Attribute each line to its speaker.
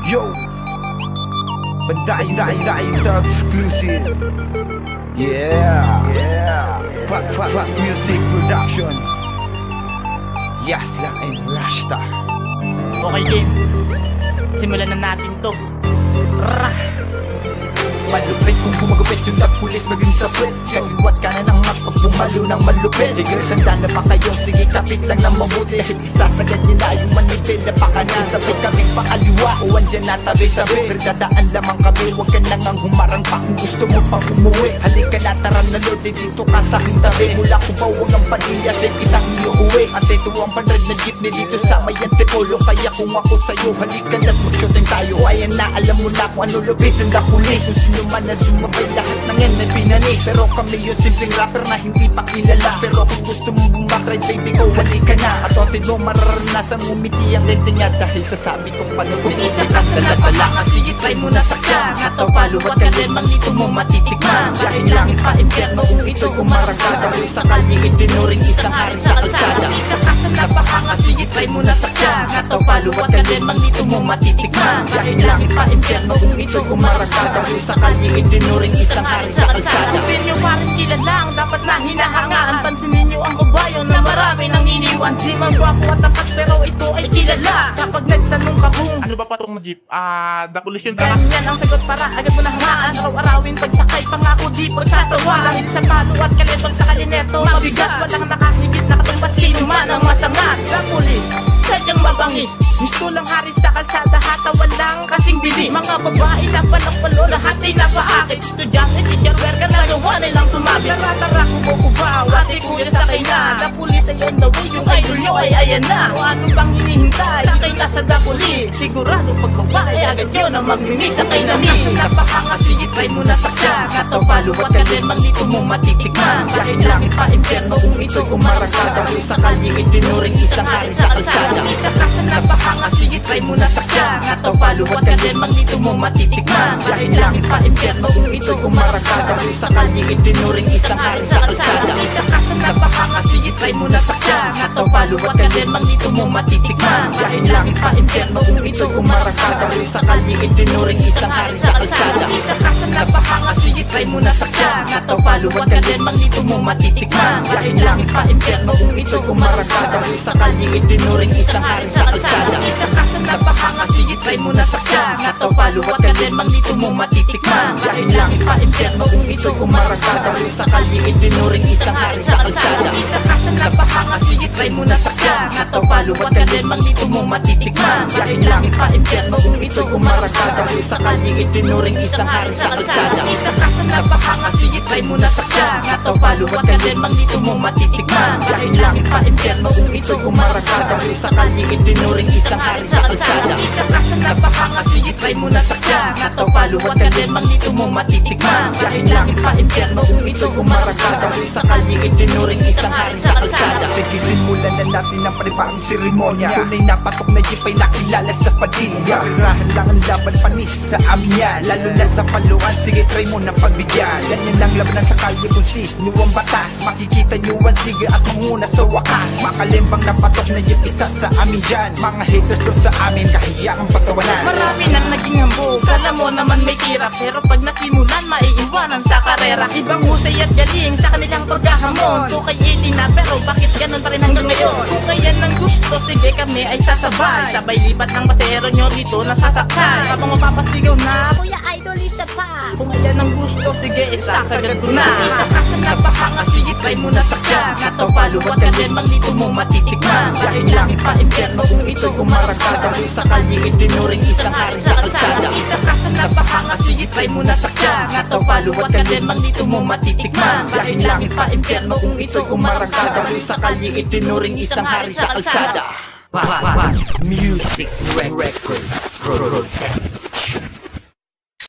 Speaker 1: Yo, Banday exclusive. Yeah. Fat Music Production. Yasla and Rashta.
Speaker 2: Okay game, simulan na natin to.
Speaker 1: Malupit kung gumagupit yung pulis maging sapit. Kaliwat ka na ng map pag bumalo ng malupit. Ligay sandala pa kayo, sige kapit lang ng mabuti. Dahil isasagad nila yung manipil na pakanin. Sabit kami pakaliwa o andyan na tabi-tabi. Perdadaan lamang kami, huwag ka nang ang humarang pa. Kung gusto mo pang umuwi, halika na tara na Lord, dito ka sa aking tabi. Mula ko bawang ng Padilla, sa'yo kitang iuwi. At ito ang panrad na jeepney dito sa may Antipolo. Kaya kung ako sa'yo, halika na't mag-shooting tayo. Ayan na, alam mo na kung ano lupit ng dakulis. Man na sumabay lahat ng yan ay pinanis. Pero kami yung simpleng rapper na hindi pa kilala. Pero kung gusto mong bumakride baby ko, halika na. At otid mo mararanasan umiti ang dente niya. Dahil sasabi kong panutin isa kang daladala. Sige try mo na sakya. Ngataw paluwat ka rin mang dito mo matitikman. Dahil langit pa impyerno kung ito'y kumaragada. Kung sa kalyeng itinuring isang hari sa kalsada. Isa ka sa napakanga, sige try mo na sakya. Ngataw paluwat ka rin mang dito mo matitikman. Dahil langit pa impyerno kung ito'y kumaragada. Kung sa kalyeng itinuring isang hari sa kalsada.
Speaker 2: Isipin nyo parang kilalang, dapat na hinahangaan. Pansinin nyo ang kabayo na marami nang iniwan. Di man gwapo at tapat pero ito ay kilala. Kapag nagtanong ka kung
Speaker 3: ano ba patong na jeep? Dakulisyon ka.
Speaker 2: ganyan ang sagot para agad mo na hangaan. Araw-arawin pagsakay, pangako di pagsatawa. Dahil sa palo at kalitong sa kalineto, mabigat, walang nakahigit na katumbas. Sino man ang masangat sa pulis, sadyang mabangis. Gusto lang hari sa kalsada, hatawan lang kasing bili. Mga babae na panapalo, lahat ay napaakit. Estudyante, teacher, worker, nagawa nilang sumabi. Tara-tara, kumukubaw, ate kuya sakay na. Dapulis ay on the way, yung idol nyo ay ayan na. O ano bang hinihintay, sakay na sa dapulis. Sigurado pag babae, agad yun ang magmimi. Sakay na mi, napakanga, sige try mo na sakya. Ngataw paluwat ka rin, mang dito mo matitikman. Dahil langit pa impyerno kung ito'y kumaragada. Kung sa kalyeng itinuring isang hari sa kalsada. Isa ka sa napakanga, sige try mo na sakya. Ngataw paluwat ka rin, mang dito mo matitikman. Dahil langit pa impyerno kung ito'y kumaragada. Kung sa kalyeng itinuring isang hari sa kalsada. Isa ka sa napakanga, sige try mo na sakya. Ngataw paluwat ka rin, mang dito mo matitikman. Dahil langit pa impyerno kung ito'y kumaragada. Kung sa kalyeng itinuring isang hari sa kalsada. Isa ka sa napakanga, sige try mo na sakya. Ngataw paluwat ka rin, mang dito mo matitikman. Dahil langit pa impyerno kung ito'y kumaragada. Kung sa kalyeng itinuring isang hari sa kalsada. Isa ka sa napakanga, sige try mo na sakya. Ngataw paluwat ka rin, mang dito mo matitikman. Dahil langit pa impyerno kung ito'y kumaragada. Kung sa kalyeng itinuring isang hari sa kalsada. Isa ka sa napakanga, sige try mo na sakya. Ngataw paluwat ka rin, mang dito mo matitikman. Dahil langit pa impyerno kung ito'y kumaragada. Kung sa kalyeng itinuring isang hari sa kalsada. Isa ka sa napakanga, sige try mo na sakya. Ngataw paluwat ka rin, mang dito mo matitikman. Dahil langit pa impyerno kung ito'y kumaragada. Kung sa kalyeng itinuring isang hari sa kalsada. Isa ka sa napakanga, sige try mo na sakya. Ngataw paluwat ka rin, mang dito mo matitikman. Dahil langit pa impyerno kung ito'y kumaragada. Kung sa kalyeng itinuring isang hari sa kalsada.
Speaker 1: Sige simulan na natin ang panibagong seremonya. Tunay na patok na jeep ay nakilala sa Padilla. Karirahan lang ang laban panis sa amin yan. Lalo na sa paluan, sige try mo na pagbigyan. Ganyan lang labanan sa kalye kung sino ang batas. Makikita nyo ang sige at manguna sa wakas. Makalimbang na patok na jeep isa sa amin dyan. Mga haters doon sa amin, kahiya ang patawanan.
Speaker 2: marami nang naging hambog, alam mo naman may tira. Pero pag nasimulan, maiiwanan sa karera. Ibang husay at galing sa kanilang paghahamon. So kay 18 na, pero bakit ganun pa rin hanggang ngayon? Kung kayan ng gusto, sige kami ay sasabay. Sabay lipat ng pasero nyo dito nasasakay. Habang mapapasigaw na, Kuya Idol isa pa. Kung ayan ang gusto, sige isasagad ko na. Isa ka sa napakanga, sige try mo na sakya. Ngataw paluwat ka rin, mang dito mo matitikman. Dahil langit pa impyerno kung ito'y kumaragada. Kung sa kalyeng itinuring isang hari sa kalsada. Isa ka sa napakanga, sige try mo na sakya. Ngataw paluwat ka rin, mang dito mo matitikman. Dahil langit pa impyerno kung ito'y kumaragada. Kung sa kalyeng itinuring isang hari sa kalsada.
Speaker 1: Music Records.